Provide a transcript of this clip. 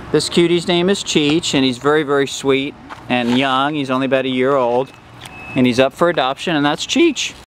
This cutie's name is Cheech, and he's very, very sweet and young. He's only about a year old, and he's up for adoption, and that's Cheech.